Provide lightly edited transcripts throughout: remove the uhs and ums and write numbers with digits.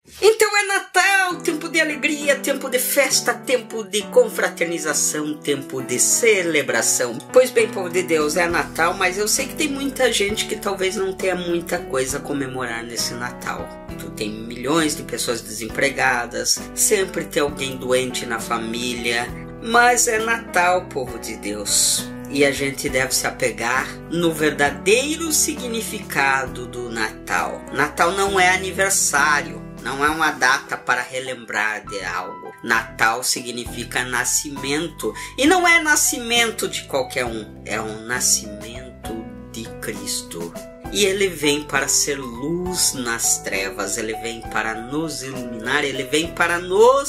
Então é Natal, tempo de alegria, tempo de festa, tempo de confraternização, tempo de celebração. Pois bem, povo de Deus, é Natal, mas eu sei que tem muita gente que talvez não tenha muita coisa a comemorar nesse Natal. Tem milhões de pessoas desempregadas, sempre tem alguém doente na família, mas é Natal, povo de Deus. E a gente deve se apegar no verdadeiro significado do Natal. Natal não é aniversário. Não é uma data para relembrar de algo. Natal significa nascimento. E não é nascimento de qualquer um. É um nascimento de Cristo. E Ele vem para ser luz nas trevas. Ele vem para nos iluminar. Ele vem para nos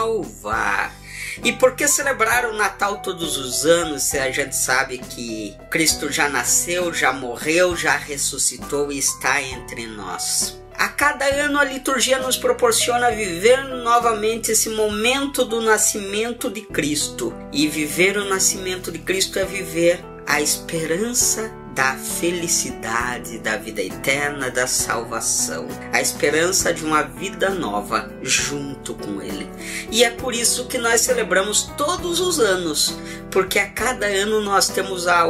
salvar. E por que celebrar o Natal todos os anos se a gente sabe que Cristo já nasceu, já morreu, já ressuscitou e está entre nós? A cada ano a liturgia nos proporciona viver novamente esse momento do nascimento de Cristo. E viver o nascimento de Cristo é viver a esperança da felicidade, da vida eterna, da salvação. A esperança de uma vida nova junto com Ele. E é por isso que nós celebramos todos os anos. Porque a cada ano nós temos a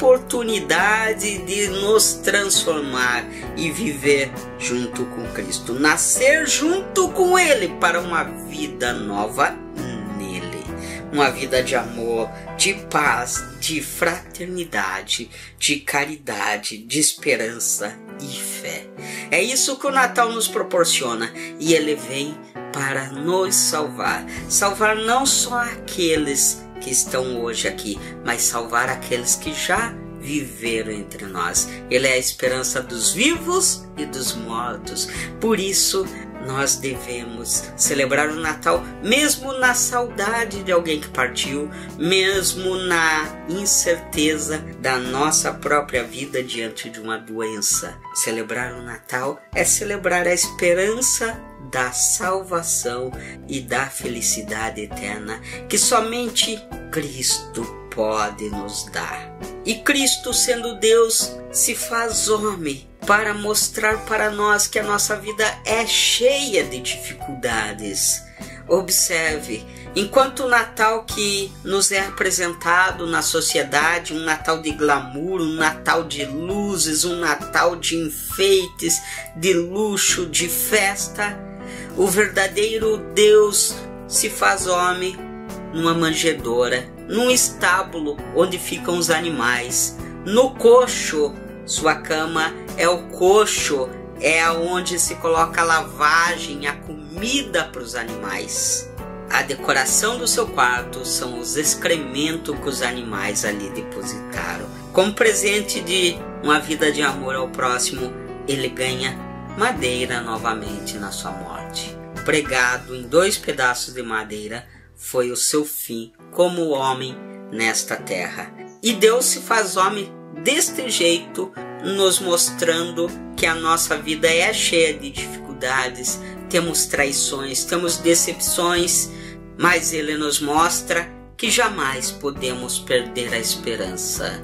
oportunidade de nos transformar e viver junto com Cristo. Nascer junto com Ele para uma vida nova nele. Uma vida de amor, de paz, de fraternidade, de caridade, de esperança e fé. É isso que o Natal nos proporciona e Ele vem para nos salvar. Salvar não só aqueles que estão hoje aqui, mas salvar aqueles que já viveram entre nós. Ele é a esperança dos vivos e dos mortos. Por isso, nós devemos celebrar o Natal mesmo na saudade de alguém que partiu, mesmo na incerteza da nossa própria vida diante de uma doença. Celebrar o Natal é celebrar a esperança da salvação e da felicidade eterna que somente Cristo pode nos dar. E Cristo, sendo Deus, se faz homem para mostrar para nós que a nossa vida é cheia de dificuldades. Observe, enquanto o Natal que nos é apresentado na sociedade, um Natal de glamour, um Natal de luzes, um Natal de enfeites, de luxo, de festa, o verdadeiro Deus se faz homem numa manjedoura, num estábulo onde ficam os animais, no coxo. Sua cama é o coxo, é onde se coloca a lavagem, a comida para os animais. A decoração do seu quarto são os excrementos que os animais ali depositaram. Como presente de uma vida de amor ao próximo, ele ganha madeira novamente na sua morte. Pregado em 2 pedaços de madeira foi o seu fim como homem nesta terra. E Deus se faz homem deste jeito, nos mostrando que a nossa vida é cheia de dificuldades, temos traições, temos decepções, mas Ele nos mostra que jamais podemos perder a esperança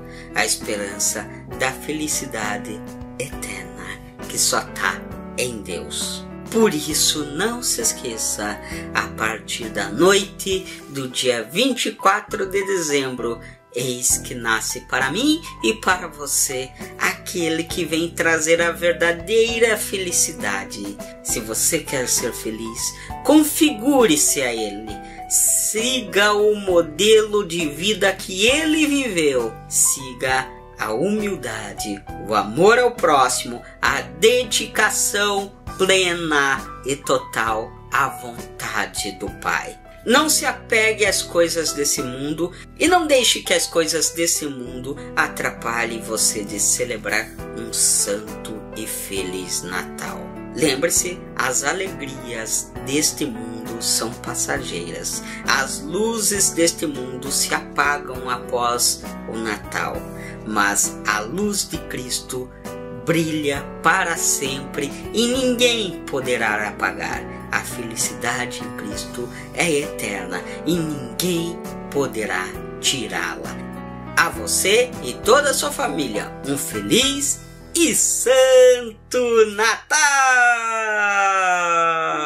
da felicidade eterna, que só está em Deus. Por isso, não se esqueça, a partir da noite do dia 24 de dezembro, eis que nasce para mim e para você aquele que vem trazer a verdadeira felicidade. Se você quer ser feliz, configure-se a Ele. Siga o modelo de vida que Ele viveu. Siga a humildade, o amor ao próximo, a dedicação plena e total à vontade do Pai. Não se apegue às coisas desse mundo e não deixe que as coisas desse mundo atrapalhem você de celebrar um santo e feliz Natal. Lembre-se, as alegrias deste mundo são passageiras. As luzes deste mundo se apagam após o Natal, mas a luz de Cristo brilha para sempre e ninguém poderá apagar. A felicidade em Cristo é eterna e ninguém poderá tirá-la. A você e toda a sua família, um feliz e santo Natal!